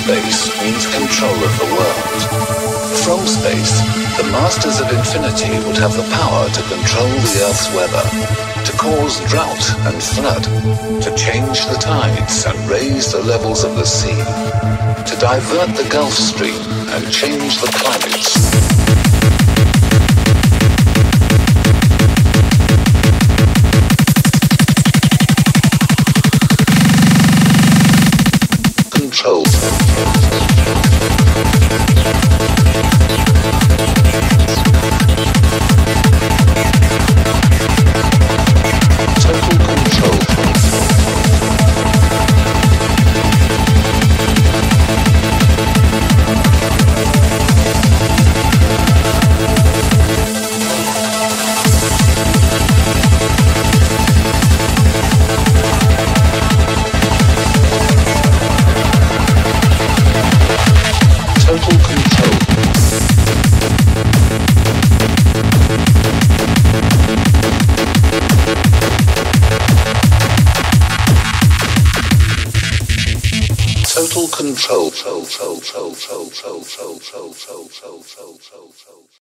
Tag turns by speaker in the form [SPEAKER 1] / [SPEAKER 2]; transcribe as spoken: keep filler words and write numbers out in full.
[SPEAKER 1] space means control of the world. From space, the Masters of Infinity would have the power to control the Earth's weather, to cause drought and flood, to change the tides and raise the levels of the sea, to divert the Gulf Stream and change the climates. Control. Total control. Total control. Total control.